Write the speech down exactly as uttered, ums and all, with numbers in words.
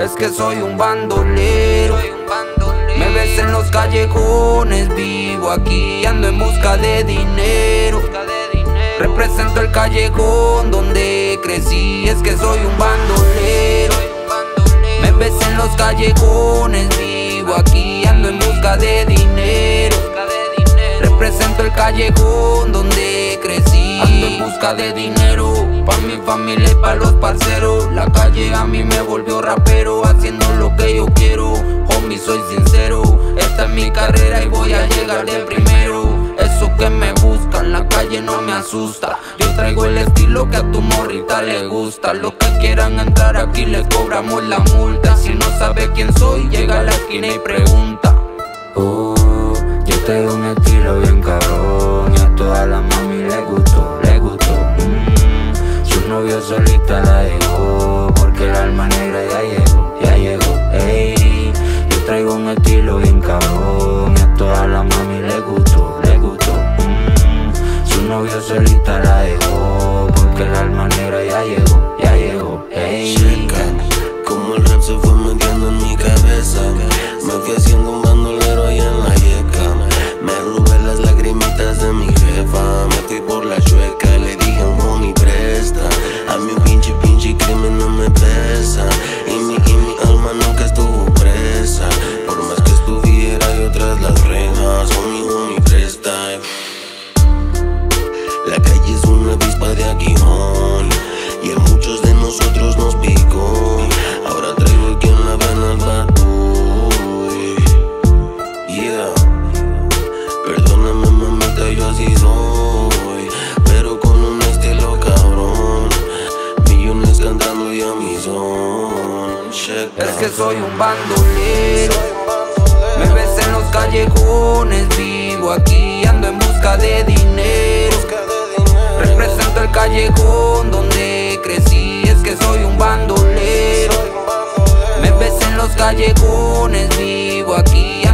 Es que soy un bandolero, me ves en los callejones, vivo aquí, ando en busca de dinero. Represento el callejón donde crecí, es que soy un bandolero. Me ves en los callejones, vivo aquí, ando en busca de dinero. Represento el callejón donde crecí, ando en busca de dinero. Pa' mi familia y pa' los parceros, la calle a mí me volvió rapero, haciendo lo que yo quiero. Homie, soy sincero, esta es mi carrera y voy a llegar de primero. Eso que me buscan, la calle no me asusta. Yo traigo el estilo que a tu morrita le gusta. Los que quieran entrar aquí les cobramos la multa. Y si no sabe quién soy, llega a la esquina y pregunta. Oh, yo traigo un estilo bien cabrón y a toda la mami le gustó, le gustó. mm, Su novio solita la dejó porque el alma negra ya llegó, ya llegó. Ey, yo traigo un estilo bien cabrón y a toda la mami le gustó, le gustó. mm, Su novio solita la dejó porque el alma negra ya llegó, ya llegó. Ey, como el rap se fue metiendo en mi cabeza, me fui haciendo un bandolero allá en la yeca. Me robé las lagrimitas de mi jefa, me fui por la chueca, le dije a un homie presta. A mí un pinche pinche crimen no me pesa, y mi, y mi alma nunca estuvo presa. Por más que estuviera yo tras las rejas, homie, homie presta. La calle es una avispa de aguijón y a muchos de nosotros nos picó. Ahora traigo aquí en la vena el bad boy. Yeah, perdóname mamita, yo así soy, pero con un estilo cabrón. Millones cantando y a mi son. Checa. Es que soy un bandolero, me ves en los callejones, vivo aquí, ando en busca de dinero. Represento el callejón donde crecí, es que soy un bandolero. Me ves en los callejones, vivo aquí,